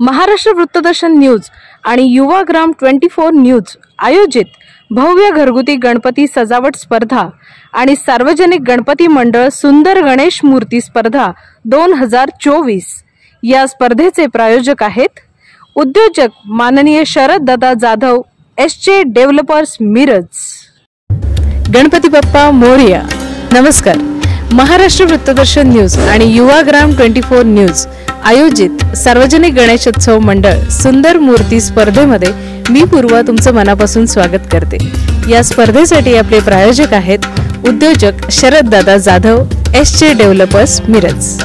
Maharashtra वृत्तदर्शन news आणि Yuvagram 24 news आयोजित भव्य घरगुती गणपती सजावट स्पर्धा आणि सार्वजनिक गणपती मंडळ सुंदर गणेश मूर्ती स्पर्धा 2024 या स्पर्धेचे प्रायोजक आहेत उद्योजक माननीय शरद दादा जाधव एसजे डेव्हलपर्स मिरज। गणपती बाप्पा मोरया। नमस्कार। महाराष्ट्र वृत्तदर्शन न्यूज आणि युवाग्राम 24 न्यूज आयोजित सार्वजनिक गणेशोत्सव मंडळ सुंदर मूर्ती स्पर्धेमध्ये मी पूर्वा तुमचं मनापासून स्वागत करते। या स्पर्धेसाठी आपले प्रायोजक आहेत उद्योजक शरद दादा जाधव एसजे डेव्हलपर्स मिरज।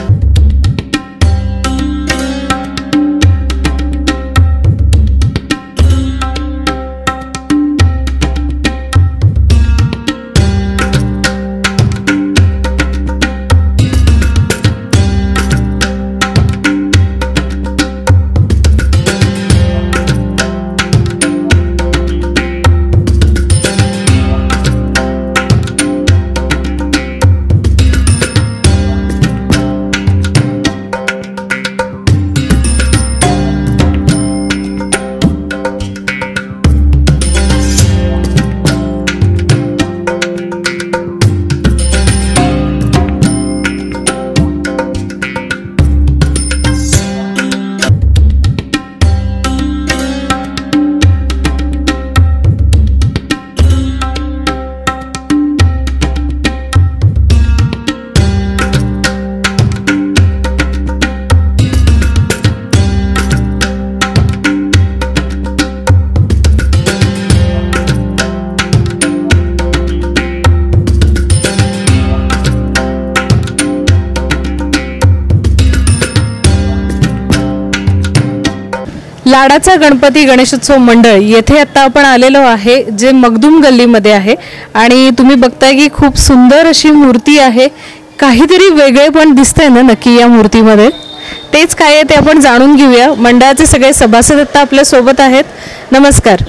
लाडाचा गणपती गणेशोत्सव मंडळ येथे आता आपण आलेलो आहे जे मगदूम गल्लीमध्ये आहे आणि तुम्ही बघताय की खूप सुंदर अशी मूर्ती आहे। काहीतरी वेगळे पण दिसतंय ना नक्की या मूर्तीमध्ये, तेच काय आहे ते आपण जाणून घेऊया। मंडळाचे सगळे सभासद आता आपल्या सोबत आहेत। नमस्कार।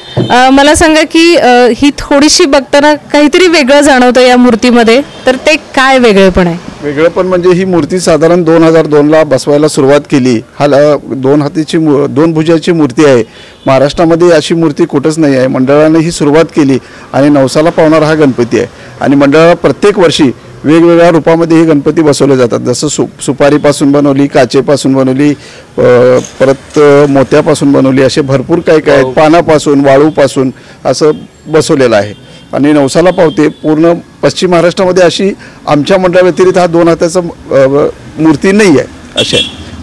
मला सांगा की ही थोडीशी बघताना काहीतरी वेगळं जाणवतं या मूर्तीमध्ये, तर ते काय वेगळेपण आहे? वेगळेपण म्हणजे ही मूर्ती साधारण 2002 ला बसवायला सुरुवात केली। हा 2 हातीची 2 भुजाची मूर्ती आहे। महाराष्ट्रामध्ये अशी मूर्ती कुठंच नाही आहे। मंडळाने ही सुरुवात केली आणि नवसाला पावणारा हा गणपती आहे आणि मंडळाला प्रत्येक वर्षी वेगवेगळ्या रूपामध्ये हे गणपती बसवले जातात। जसं सुपारीपासून बनवली, काचेपासून बनवली, परत मोत्यापासून बनवली, असे भरपूर काय पानापासून, वाळूपासून असं बसवलेलं आहे आणि नवसाला पावते। पूर्ण पश्चिम महाराष्ट्रामध्ये अशी आमच्या मंडळा व्यतिरिक्त हा 2 हाताचा मूर्ती नाही आहे असे।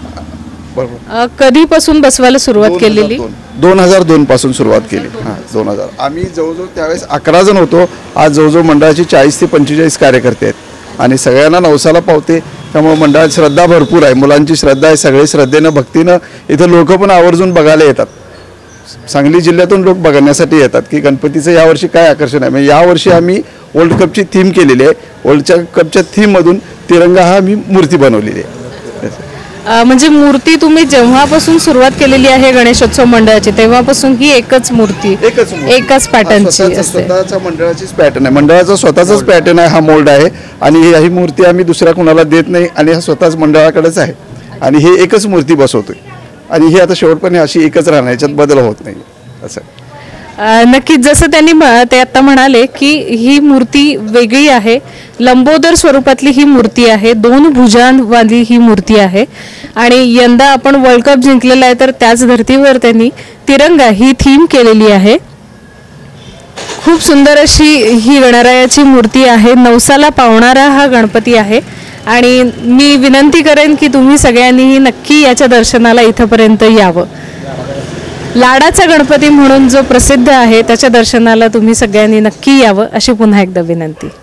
बरोबर। कधीपासून बसवायला सुरुवात केलेली? 2002 पासून सुरुवात केली। हां 2000। आम्ही जवळजवळ त्यावेळेस 11 जण होतो। आज जवळजवळ मंडळाची 40 ते 45 कार्यकर्ते आहेत आणि सगळ्यांना नवसाला पावते। त्यामुळे मंडळात श्रद्धा भरपूर आहे, मुलांची श्रद्धा आहे। सगळे श्रद्धेनं भक्तीनं इथं लोक पण आवर्जून बघायला येतात। सांगली जिल्ह्यातून लोक बघण्यासाठी येतात की गणपतीचं यावर्षी काय आकर्षण आहे। म्हणजे यावर्षी आम्ही वर्ल्ड कपची थीम केलेली आहे। वर्ल्ड कपच्या थीममधून तिरंगा हा आम्ही मूर्ती बनवलेली आहे। म्हणजे मूर्ती तुम्ही जेव्हापासून सुरुवात केलेली आहे गणेशोत्सव मंडळाची तेव्हापासून ही एकच मूर्ती एकच पॅटर्नची असते? स्वतःचा मंडळाचीच पॅटर्न आहे, मंडळाचा स्वतःचाच पॅटर्न आहे, हा मोल्ड आहे आणि ही मूर्ती आम्ही दुसऱ्या कुणाला देत नाही आणि हा स्वतःच मंडळाकडेच आहे आणि हे एकच मूर्ती बसवतोय आणि ही आता शेवटपर्यंत अशी एकच राहणार, याच्यात बदल होत नाही असं। नक्कीच जसं त्यांनी ते आता म्हणाले की ही मूर्ती वेगळी आहे, लंबोदर स्वरूपातली ही मूर्ती आहे, 2 भुजांवाली ही मूर्ती आहे आणि यंदा आपण वर्ल्ड कप जिंकलेला आहे तर त्याच धर्तीवर त्यांनी तिरंगा ही थीम केलेली आहे। खूप सुंदर अशी ही गणरायाची मूर्ती आहे, नवसाला पावणारा हा गणपती आहे आणि मी विनंती करेन की तुम्ही सगळ्यांनीही नक्की याच्या दर्शनाला इथपर्यंत यावं। लाडाचा गणपती म्हणून जो प्रसिद्ध आहे त्याच्या दर्शनाला तुम्ही सगळ्यांनी नक्की यावं अशी पुन्हा एकदा विनंती।